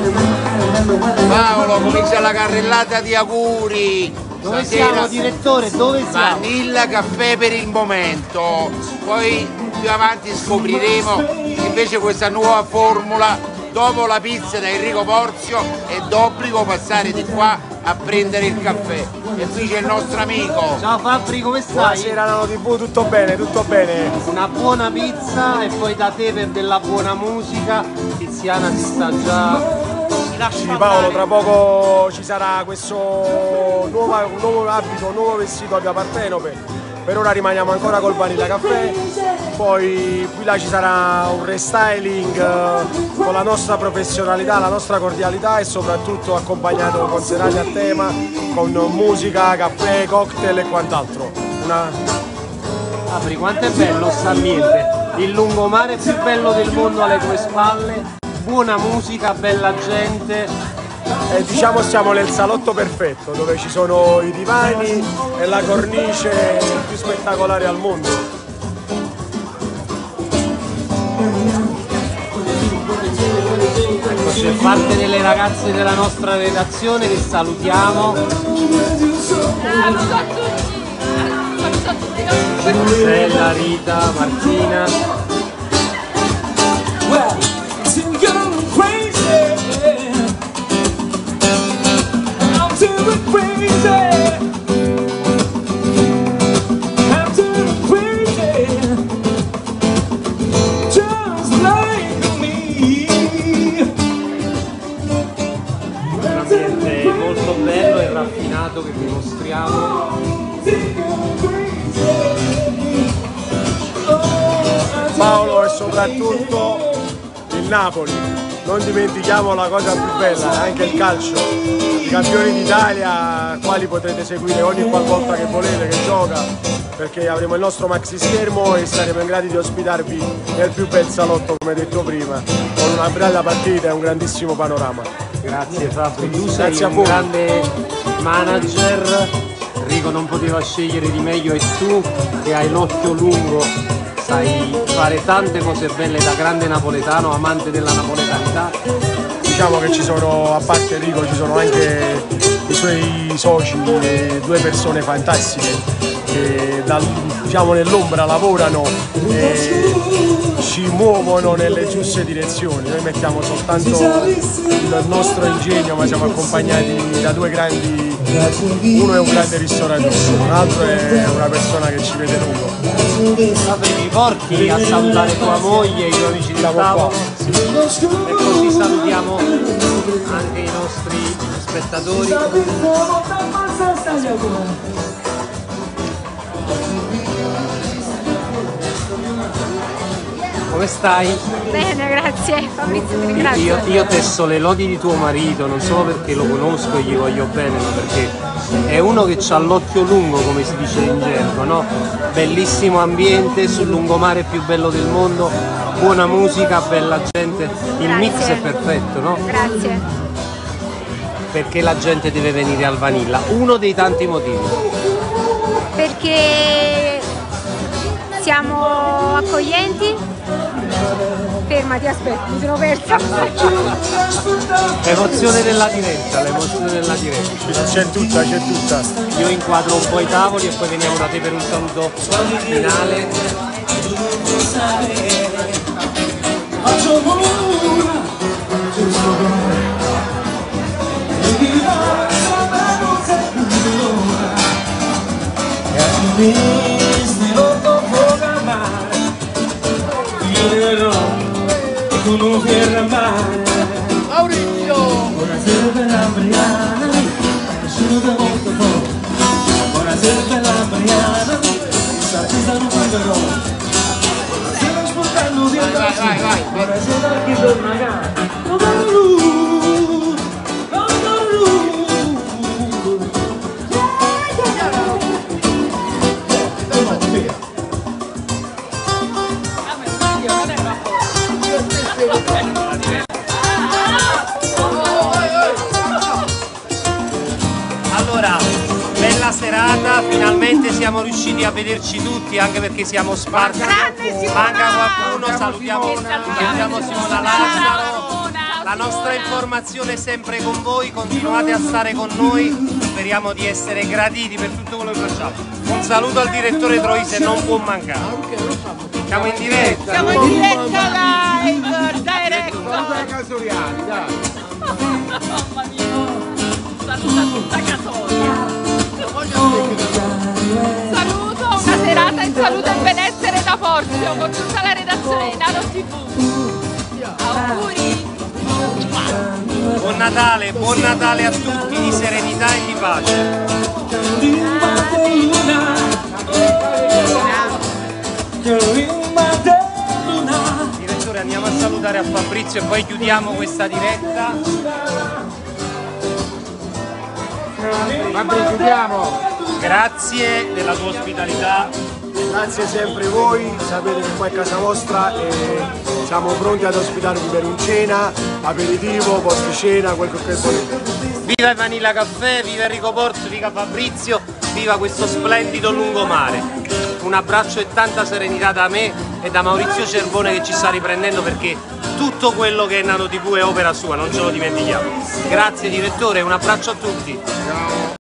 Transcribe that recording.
Paolo, comincia la carrellata di auguri. Dove siamo, direttore? Dove siamo? Vanilla caffè per il momento, poi più avanti scopriremo invece questa nuova formula. Dopo la pizza da Enrico Porzio è d'obbligo passare di qua a prendere il caffè. E qui c'è il nostro amico. Ciao Fabri, come stai? Buonasera Nano TV, tutto bene, tutto bene. Una buona pizza e poi da te per della buona musica. Tiziana si sta già... Sì Paolo, tra poco ci sarà questo nuovo abito, un nuovo vestito a Via Partenope. Per ora rimaniamo ancora col Vanilla Caffè, poi qui là ci sarà un restyling con la nostra professionalità, la nostra cordialità e soprattutto accompagnato con serate a tema, con musica, caffè, cocktail e quant'altro. Fabri, quanto è bello st'ambiente, il lungomare più bello del mondo alle tue spalle, buona musica, bella gente. E diciamo siamo nel salotto perfetto dove ci sono i divani e la cornice più spettacolare al mondo. Ecco, c'è parte delle ragazze della nostra redazione che salutiamo. Stella, Rita, Martina. Molto bello e raffinato che vi mostriamo. Paolo e soprattutto il Napoli, non dimentichiamo la cosa più bella, anche il calcio, i campioni d'Italia, quali potrete seguire ogni qualvolta che volete che gioca, perché avremo il nostro maxi schermo e saremo in grado di ospitarvi nel più bel salotto come detto prima, con una bella partita e un grandissimo panorama. Grazie Fabri, tu sei un grande manager, Enrico non poteva scegliere di meglio e tu che hai l'occhio lungo sai fare tante cose belle da grande napoletano, amante della napoletanità. Diciamo che ci sono, a parte Enrico, ci sono anche i suoi soci, due persone fantastiche che diciamo, nell'ombra lavorano e ci muovono nelle giuste direzioni. Noi mettiamo soltanto il nostro ingegno, ma siamo accompagnati da due grandi, uno è un grande ristoratore, l'altro è una persona che ci vede lungo. Fabri, mi porti a salutare tua moglie e i tuoi amici di tavolo e così salutiamo anche i nostri spettatori. Come stai? Bene, grazie. Fabrizio, ti ringrazio. Io testo le lodi di tuo marito, non solo perché lo conosco e gli voglio bene, ma perché è uno che ha l'occhio lungo, come si dice in gergo, no? Bellissimo ambiente sul lungomare più bello del mondo, buona musica, bella gente, il mix è perfetto, no? Grazie. Perché la gente deve venire al Vanilla? Uno dei tanti motivi. Perché siamo accoglienti. Fermati, aspetta, mi sono persa. L'emozione della diretta, l'emozione della diretta. C'è tutta, c'è tutta. Io inquadro un po' i tavoli e poi veniamo da te per un saluto finale. Maurizio! Buonasera bella Briana, nessuno da molto poco. Buonasera bella Briana, chissà ci stanno quando stiamo ascoltando via da Vai. Buonasera chi torna a casa. Allora, bella serata, finalmente siamo riusciti a vederci tutti anche perché siamo sparsi. Manca qualcuno, salutiamo Simona Lazzaro, La nostra informazione è sempre con voi, continuate a stare con noi, speriamo di essere graditi per tutto quello che facciamo. Un saluto al direttore Troise, non può mancare. Siamo in diretta. Siamo in diretta live, direct. Saluta Casoriani, dai. Mamma mia. Saluta tutta Casoria. Saluto, una serata in salute e benessere da Porzio con tutta la redazione di Nano TV. Auguri. Buon Natale a tutti, di serenità e di pace. Direttore, andiamo a salutare a Fabrizio e poi chiudiamo questa diretta. Vabbè, chiudiamo. Grazie della tua ospitalità. Grazie sempre voi, sapete che qua è casa vostra e siamo pronti ad ospitarvi per un cena, aperitivo, posticena, quel che volete. Viva il Vanilla Caffè, viva Enrico Porzio, viva Fabrizio, viva questo splendido lungomare. Un abbraccio e tanta serenità da me e da Maurizio Cervone che ci sta riprendendo, perché tutto quello che è Nano TV è opera sua, non ce lo dimentichiamo. Grazie direttore, un abbraccio a tutti. Ciao.